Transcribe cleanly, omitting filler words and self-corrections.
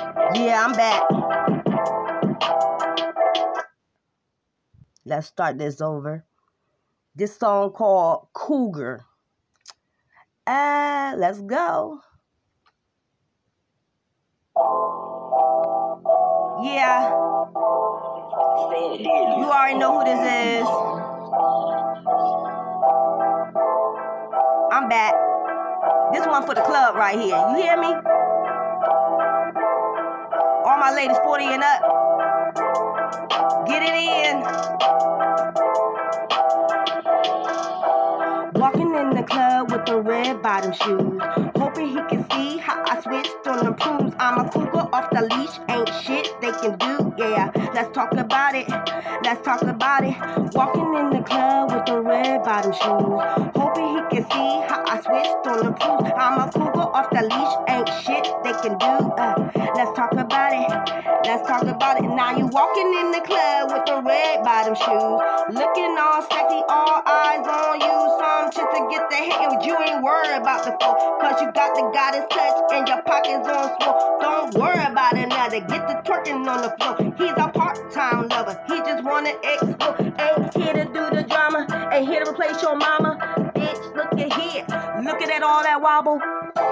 Yeah, I'm back. Let's start this over. This song called Cougar. Let's go. Yeah. You already know who this is. I'm back. This one for the club right here. You hear me? All my ladies 40 and up. Get it in. Walking in the club with the red bottom shoes, hoping he can see how I switched on the prunes. I'm a cougar off the leash, ain't shit they can do. Yeah, let's talk about it. Let's talk about it. Walking in the club with the red bottom shoes, hoping he can see how I switched on the prunes. I'm a cougar off the leash, ain't shit they can do. Let's talk about it. Let's talk about it. Now you walking in the club with the red bottom shoes, looking all sexy, all eyes on you. Some shit to get the hit, and you ain't worried about the flow, cause you got the goddess touch and your pockets on swole. Don't worry about another, get the twerking on the floor. He's a part-time lover, he just wanna explore. Ain't here to do the drama, ain't here to replace your mama. Bitch, look at here, looking at all that wobble.